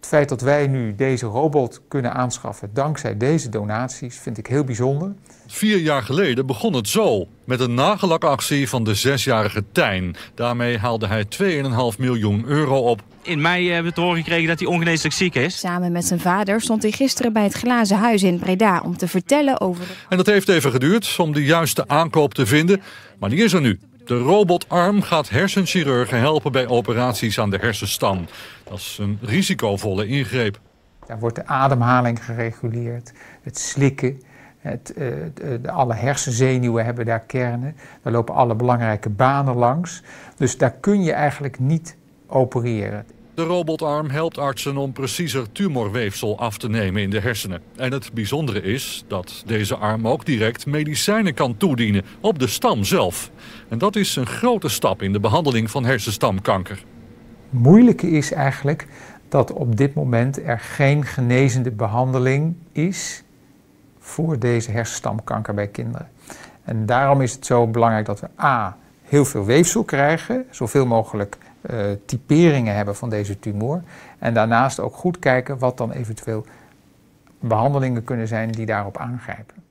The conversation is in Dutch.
feit dat wij nu deze robot kunnen aanschaffen dankzij deze donaties vind ik heel bijzonder. 4 jaar geleden begon het zo, met een nagellakactie van de 6-jarige Tijn. Daarmee haalde hij 2,5 miljoen euro op. In mei hebben we te horen gekregen dat hij ongeneeslijk ziek is. Samen met zijn vader stond hij gisteren bij het Glazen Huis in Breda om te vertellen over... En dat heeft even geduurd om de juiste aankoop te vinden, maar die is er nu. De robotarm gaat hersenchirurgen helpen bij operaties aan de hersenstam. Dat is een risicovolle ingreep. Daar wordt de ademhaling gereguleerd, het slikken, alle hersenzenuwen hebben daar kernen. Daar lopen alle belangrijke banen langs. Dus daar kun je eigenlijk niet opereren. De robotarm helpt artsen om preciezer tumorweefsel af te nemen in de hersenen. En het bijzondere is dat deze arm ook direct medicijnen kan toedienen op de stam zelf. En dat is een grote stap in de behandeling van hersenstamkanker. Het moeilijke is eigenlijk dat op dit moment er geen genezende behandeling is voor deze hersenstamkanker bij kinderen. En daarom is het zo belangrijk dat we heel veel weefsel krijgen, zoveel mogelijk typeringen hebben van deze tumor. En daarnaast ook goed kijken wat dan eventueel behandelingen kunnen zijn die daarop aangrijpen.